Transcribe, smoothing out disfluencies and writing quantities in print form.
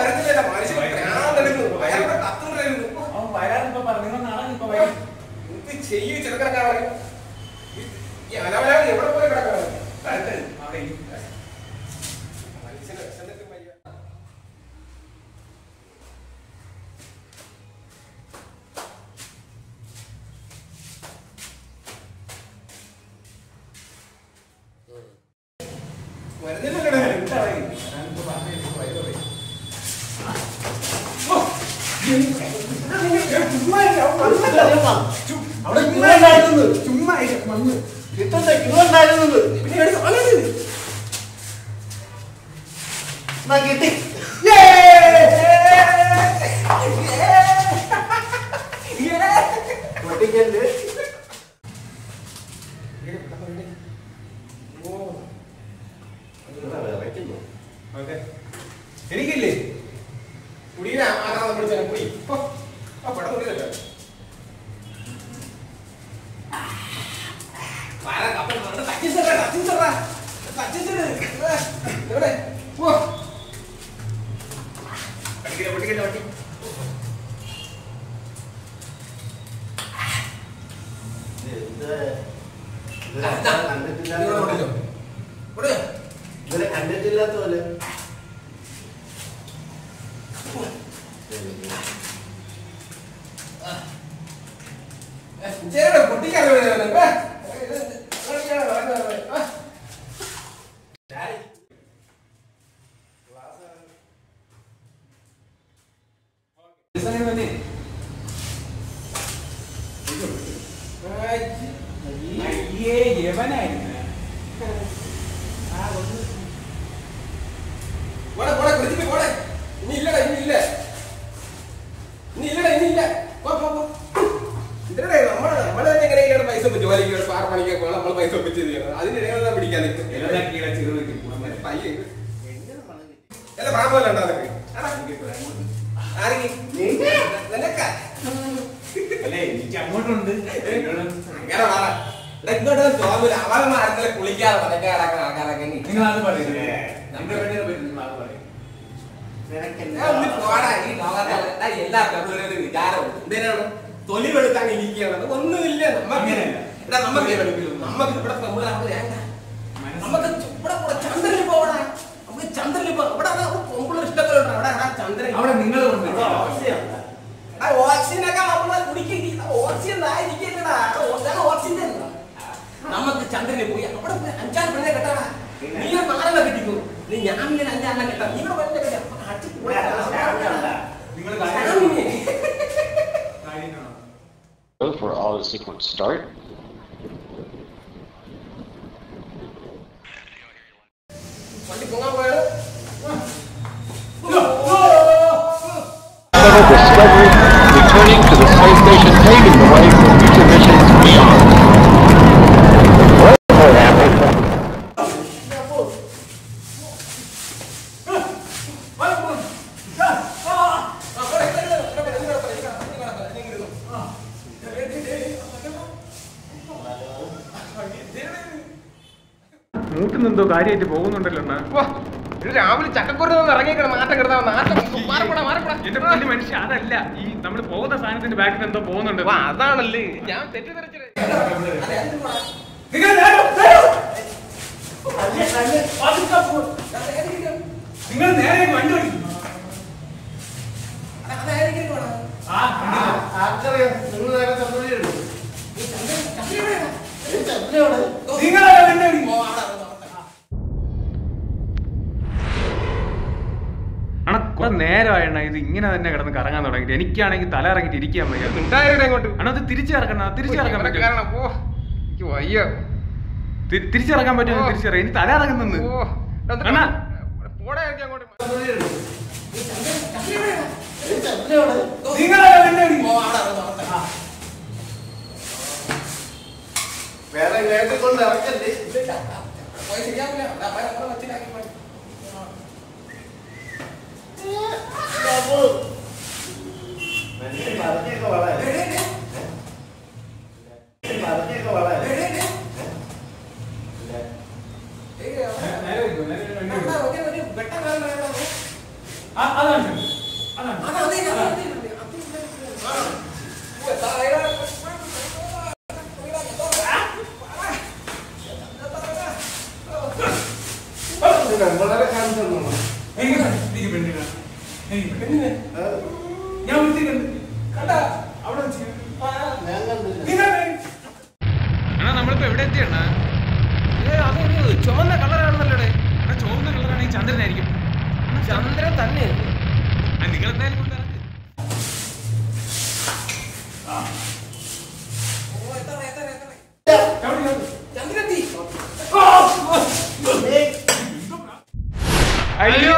For all the sequence start. Discovery returning to the space station, paving the way for future missions beyond. മൂട്ടുന്നെന്തോ കാര്യമായിട്ട് പോകുന്നുണ്ടല്ലോ രാവിലെ ചക്കക്കുരു ഇറങ്ങിക്കണം മാറ്റം എന്റെ മനുഷ്യ അതല്ല ഈ നമ്മൾ പോകുന്ന സാധനത്തിന്റെ ബാക്കിൽ എന്തോ പോകുന്നുണ്ട് അതാണല്ലേ ഞാൻ തെറ്റിദ്ധരിച്ചത് നിങ്ങൾ നേരെ വണ്ടി കുറെ നേരമായണ ഇത് ഇങ്ങനെ തന്നെ കിടന്ന് കറങ്ങാൻ തുടങ്ങിട്ട്. എനിക്കാണെങ്കിൽ തല ഇറങ്ങിട്ട് ഇരിക്കാൻ വയ്യ. അണ്ണാ അത് തിരിച്ചിറക്കണം, തിരിച്ചിറക്കാൻ പറ്റും, തിരിച്ചിറക്കാൻ പറ്റും, തിരിച്ചിറങ്ങി ഇനി തല ഇറങ്ങുന്നു. അണ്ണാ വേറെ കൊണ്ട് ഇറക്കല്ലേ നമ്മളിപ്പോ എവിടെ എത്തിയണ്ണ? അതൊരു ചുമന്ന കളറാണെന്നല്ലേ? ചുവന്ന കളറാണെങ്കിൽ ചന്ദ്രനായിരിക്കും. ചന്ദ്രൻ തന്നെ. നിങ്ങൾ എന്തായാലും കൊണ്ടിറങ്ങി. അയ്യോ